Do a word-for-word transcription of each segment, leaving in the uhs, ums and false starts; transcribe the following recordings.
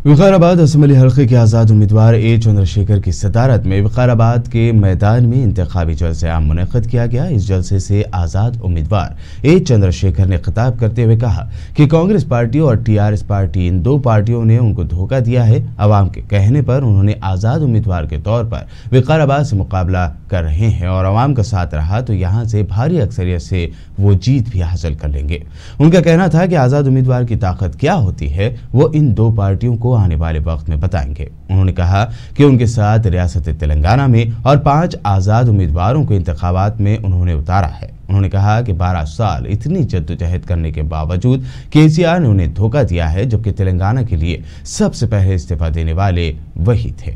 Vikarabad assembly हल्के के आज़ाद उम्मीदवार ए चंद्रशेखर की सदारत में विकाराबाद के मैदान में इंतखाबी जलसे आम मुनक़द किया गया। इस जलसे से आज़ाद उम्मीदवार ए चंद्रशेखर ने खिताब करते हुए कहा कि कांग्रेस पार्टी और टीआरएस पार्टी इन दो पार्टियों ने उनको धोखा दिया है। अवाम के कहने पर उन्होंने आज़ाद उम्मीदवार के तौर पर विकाराबाद से मुकाबला कर रहे हैं और अवाम का साथ रहा तो यहाँ से भारी अक्सरियत से वो जीत भी हासिल कर लेंगे। उनका कहना था कि आज़ाद उम्मीदवार की ताकत क्या होती है वो इन दो पार्टियों को आने वाले वक्त में बताएंगे। उन्होंने कहा कि उनके साथ रियासत तेलंगाना में और पांच आज़ाद उम्मीदवारों को इंतखाबात में उन्होंने उतारा है। उन्होंने कहा कि बारह साल इतनी जद्दोजहद करने के बावजूद केसीआर ने उन्हें धोखा दिया है, जबकि तेलंगाना के लिए सबसे पहले इस्तीफा देने वाले वही थे।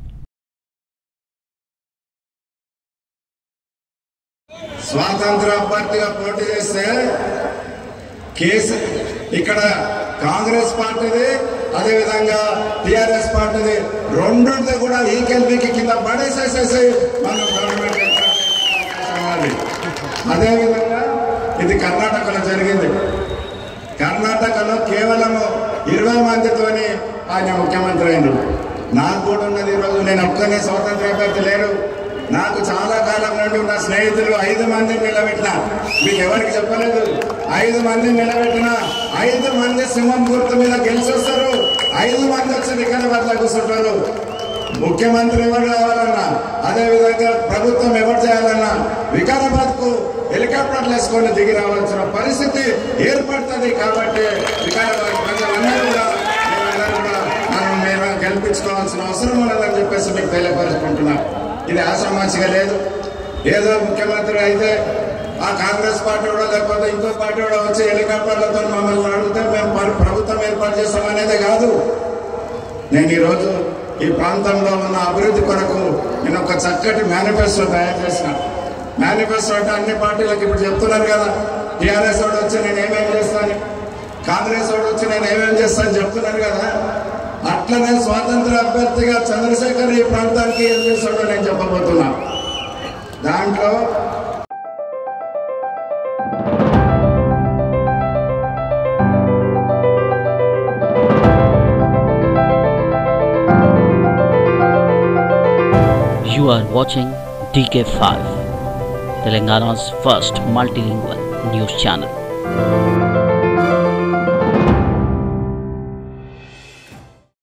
స్వాతంత్ర అభ్యర్థిగా పోటీ చేస్తే కేసు ఇక్కడ కాంగ్రెస్ పార్టీది అదే విధంగా టిఆర్ఎస్ పార్టీది రెండుది కూడా ఈకెల్బీకి కింద పడేసేసేసి మనం గవర్నమెంట్ చేయాలి। అదే విధంగా ఇది కర్ణాటకలో జరిగింది। కర్ణాటకలో కేవలం ఇరవై మందితోని ఆయన ముఖ్యమంత్రి అయ్యారు। నాకు కూడా ఉన్నది ఈరోజు నేను ఒక్కనే స్వాతంత్ర అభ్యర్థి లేరు। నాకు చాలా కాలం నుండి ఉన్న స్నేహితులు ఐదు మందిని నిలబెట్టిన, మీకు ఎవరికి చెప్పలేదు, ఐదు మందిని నిలబెట్టిన ఐదు మంది సింహం గుర్తు మీద గెలిచొస్తారు। ఐదు మంది వచ్చి వికారాబాద్లో కూర్చుంటారు। ముఖ్యమంత్రి ఎవరు కావాలన్నా అదే విధంగా ప్రభుత్వం ఎవరు చేయాలన్నా వికారాబాద్ కు హెలికాప్టర్లు వేసుకొని దిగి రావాల్సిన పరిస్థితి ఏర్పడుతుంది। కాబట్టి వికారాబాద్ ప్రజలందరూ కూడా మనం మేము గెలిపించుకోవాల్సిన అవసరం ఉన్నదని చెప్పేసి మీకు తెలియపరుచుకుంటున్నాం। ఇది ఆశామాషిగా లేదు, ఏదో ముఖ్యమంత్రి అయితే ఆ కాంగ్రెస్ పార్టీ కూడా లేకపోతే ఇంకో పార్టీ కూడా వచ్చి హెలికాప్టర్లతో మమ్మల్ని అడిగితే మేము ప్రభుత్వం ఏర్పాటు చేస్తామనేది కాదు। నేను ఈరోజు ఈ ప్రాంతంలో ఉన్న అభివృద్ధి కొరకు నేను ఒక చక్కటి మేనిఫెస్టో తయారు చేసిన। మేనిఫెస్టో అంటే అన్ని పార్టీలకు ఇప్పుడు చెప్తున్నారు కదా, టీఆర్ఎస్ వాడు వచ్చి నేను ఏమేమి చేస్తాను, కాంగ్రెస్ వాడు వచ్చి నేను ఏమేమి చేస్తాను చెప్తున్నారు కదా, అట్లనే స్వాతంత్ర అభ్యర్థిగా చంద్రశేఖర్ ఈ ప్రాంతానికి ఏం చేస్తాడో నేను చెప్పబోతున్నా। దాంట్లో You are watching D K five, Telangana's first multilingual news channel.